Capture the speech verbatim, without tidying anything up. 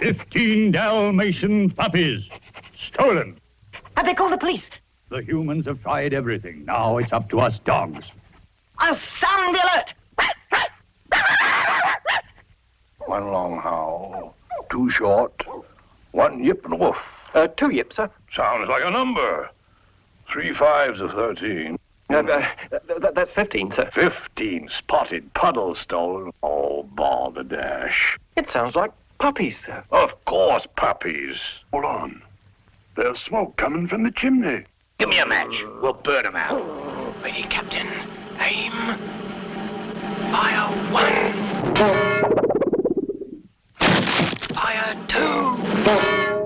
Fifteen Dalmatian puppies. Stolen. Have they called the police? The humans have tried everything. Now it's up to us dogs. I'll sound the alert. One long howl, two short, one yip and a woof. Uh, two yips, sir. Sounds like a number. Three fives of thirteen. Uh, uh, th th that's fifteen, sir. Fifteen spotted puddles stolen. Oh, balderdash. It sounds like puppies, sir. Of course, puppies. Hold on. There's smoke coming from the chimney. Give me a match. We'll burn them out. Ready, Captain. Aim. Fire one. Fire two.